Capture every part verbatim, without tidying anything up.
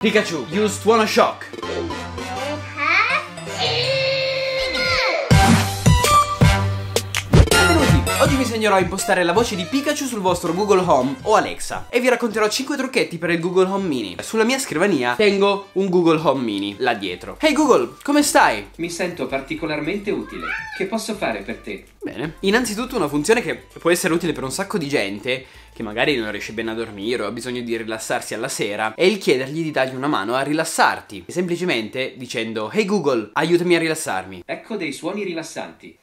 Pikachu, use Tuono Shock. Oggi vi insegnerò a impostare la voce di Pikachu sul vostro Google Home o Alexa e vi racconterò cinque trucchetti per il Google Home Mini. Sulla mia scrivania tengo un Google Home Mini là dietro. Hey Google, come stai? Mi sento particolarmente utile. Che posso fare per te? Bene. Innanzitutto una funzione che può essere utile per un sacco di gente che magari non riesce bene a dormire o ha bisogno di rilassarsi alla sera, è il chiedergli di dargli una mano a rilassarti, semplicemente dicendo: Hey Google, aiutami a rilassarmi. Ecco dei suoni rilassanti.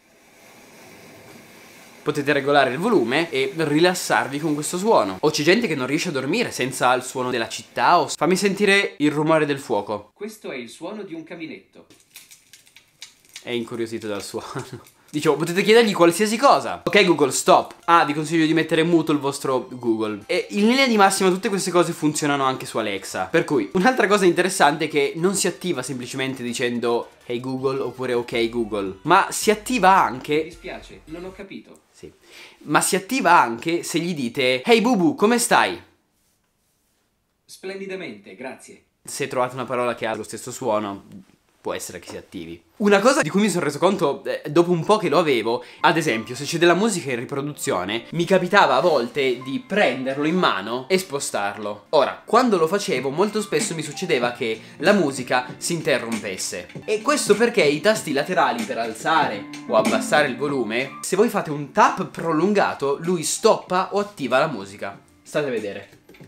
Potete regolare il volume e rilassarvi con questo suono. O c'è gente che non riesce a dormire senza il suono della città o... Fammi sentire il rumore del fuoco. Questo è il suono di un caminetto. È incuriosito dal suono. Dicevo, potete chiedergli qualsiasi cosa. Ok Google, stop. Ah, vi consiglio di mettere muto il vostro Google. E in linea di massima tutte queste cose funzionano anche su Alexa. Per cui, un'altra cosa interessante è che non si attiva semplicemente dicendo Hey Google oppure Ok Google, ma si attiva anche... Mi dispiace, non ho capito. Sì. Ma si attiva anche se gli dite Hey Bubu, come stai? Splendidamente, grazie. Se trovate una parola che ha lo stesso suono, può essere che si attivi. Una cosa di cui mi sono reso conto eh, dopo un po' che lo avevo, ad esempio se c'è della musica in riproduzione, mi capitava a volte di prenderlo in mano e spostarlo. Ora, quando lo facevo molto spesso mi succedeva che la musica si interrompesse. E questo perché i tasti laterali per alzare o abbassare il volume, se voi fate un tap prolungato, lui stoppa o attiva la musica. State a vedere.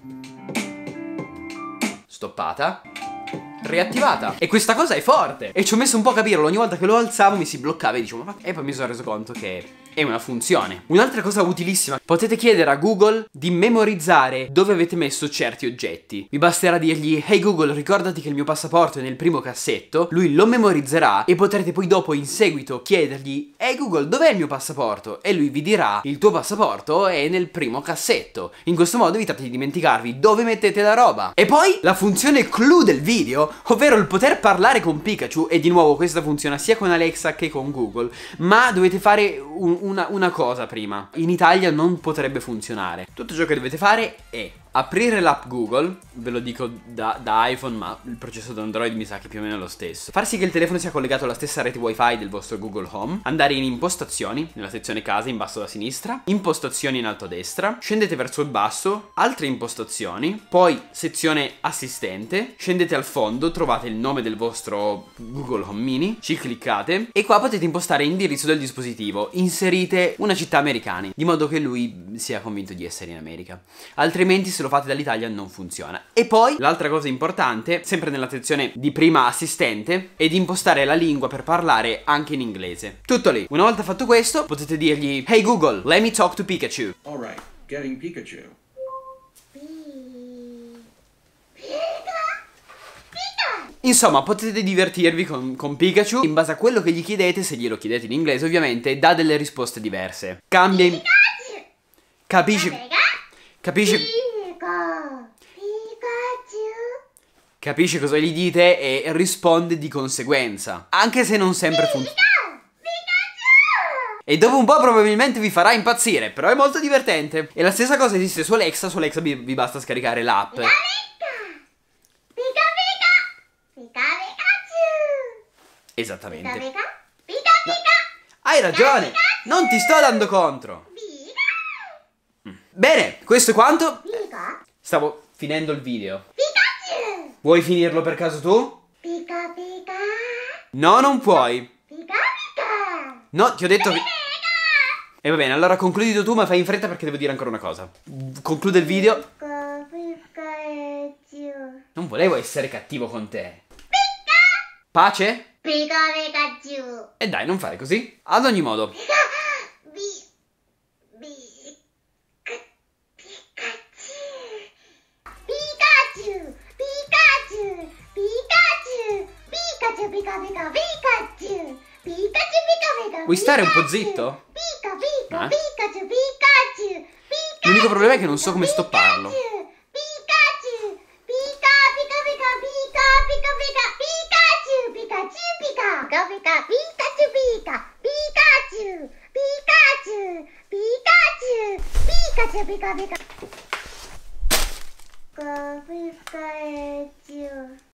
Stoppata. Riattivata. E questa cosa è forte. E ci ho messo un po' a capirlo. Ogni volta che lo alzavo mi si bloccava e dicevo ma... E poi mi sono reso conto che è una funzione. Un'altra cosa utilissima: potete chiedere a Google di memorizzare dove avete messo certi oggetti. Vi basterà dirgli Hey Google, ricordati che il mio passaporto è nel primo cassetto. Lui lo memorizzerà e potrete poi dopo in seguito chiedergli Hey Google, dov'è il mio passaporto? E lui vi dirà il tuo passaporto è nel primo cassetto. In questo modo evitate di dimenticarvi dove mettete la roba. E poi la funzione clou del video, ovvero il poter parlare con Pikachu. E di nuovo questa funziona sia con Alexa che con Google, ma dovete fare un, una, una cosa prima. In Italia non potrebbe funzionare. Tutto ciò che dovete fare è aprire l'app Google, ve lo dico da, da iPhone, ma il processo da Android mi sa che più o meno è lo stesso. Far sì che il telefono sia collegato alla stessa rete wifi del vostro Google Home. Andare in impostazioni, nella sezione casa in basso a sinistra, impostazioni in alto a destra, scendete verso il basso, altre impostazioni, poi sezione assistente, scendete al fondo, trovate il nome del vostro Google Home Mini, ci cliccate e qua potete impostare l'indirizzo del dispositivo. Inserite una città americana, di modo che lui sia convinto di essere in America. Altrimenti se lo fate dall'Italia non funziona. E poi l'altra cosa importante, sempre nella sezione di prima assistente, è di impostare la lingua per parlare anche in inglese. Tutto lì. Una volta fatto questo potete dirgli Hey Google, let me talk to Pikachu. Alright, getting Pikachu. Insomma, potete divertirvi con, con Pikachu. In base a quello che gli chiedete, se glielo chiedete in inglese ovviamente, dà delle risposte diverse. Cambia in... Capisce... Capisce... Capisce cosa gli dite e risponde di conseguenza, anche se non sempre funziona. E dopo un po' probabilmente vi farà impazzire, però è molto divertente. E la stessa cosa esiste su Alexa. Su Alexa vi, vi basta scaricare l'app. Esattamente. No. Hai ragione, non ti sto dando contro. Bene, questo è quanto. Stavo finendo il video. Vuoi finirlo per caso tu? Pica pica. No, non puoi. Pica pica. No, ti ho detto... E va bene, allora concludi tu, ma fai in fretta perché devo dire ancora una cosa. Conclude il video. Pica Pikachu. Non volevo essere cattivo con te. Pica. Pace? Pica Pikachu. E dai, non fare così. Ad ogni modo. Pica. Bi. Bi. Pikachu. Pikachu. Pikachu. Pikachu. Pikachu. Pica pica Pikachu. Pikachu pica pica. Vuoi stare un po' zitto? Pica pica Eh? Pikachu. Pikachu. Pikachu. L'unico problema è che non so come stopparlo. Pikachu. Pica pica pica pica pica pica Pikachu. Pikachu pica. Pica pica Pikachu pica. Pikachu. Pikachu. Pikachu. Pikachu pica pica.